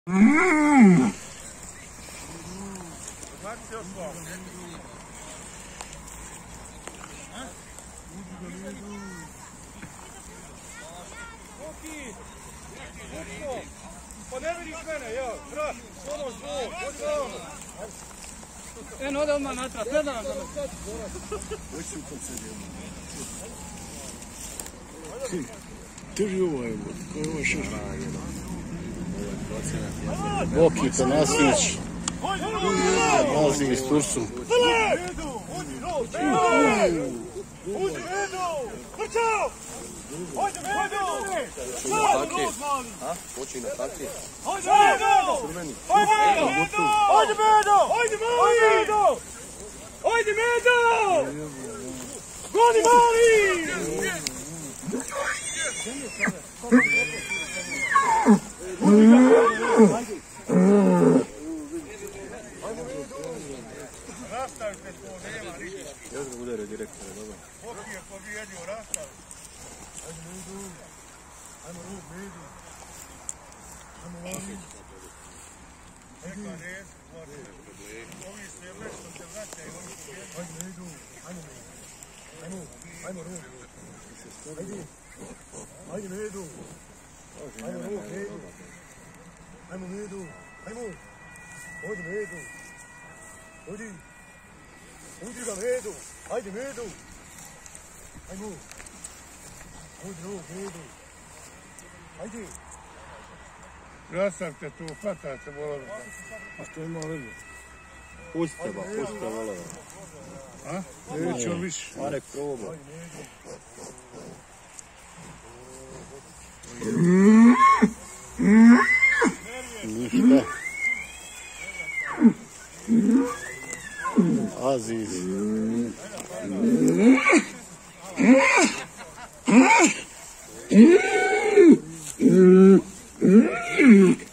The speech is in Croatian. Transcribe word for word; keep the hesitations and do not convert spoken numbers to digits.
Pa ne vidiš mene, ja, brat, ono zlo, dođi ono. Eno, ode odmah natrag, gledam za me. Hoću kod sebe. Drži ovaj, ko je ovo šeš? Boki, Tanasić. Dolazi iz Tursuma. Uđi Medo! Vrčao! Hajde Medo! Počinje na takve. Hajde Medo! Hajde Medo! Hajde Medo! Hajde Medo! Hajde Medo! Goni mali! Rastavite to, nema ništa. Ja sam udario direktore, dobro. Bok je pobjedio, rastavite. Ajmo Medu. Ajmo ruk Medu. Ajmo Lani. Neka res, ovi se je već što se vraćaju, oni su bjeli. Ajmo Medu. Ajmo Medu. Ajmo, ajmo ruk. Ajde. Ajde Medu. Ajmo ruk Medu. Ajmo Medu. Ajmo. Odi Medu. Odi. Udi ga Medu. Ajde Medu. Ajmo. Odi ruk Medu. Ajde. Rastavite tu, hvatate volove. A što ima veze? Pustite ba, pustite volove. A? Neću više. A nek proba. Ništa. Aziz. Mm-hmm.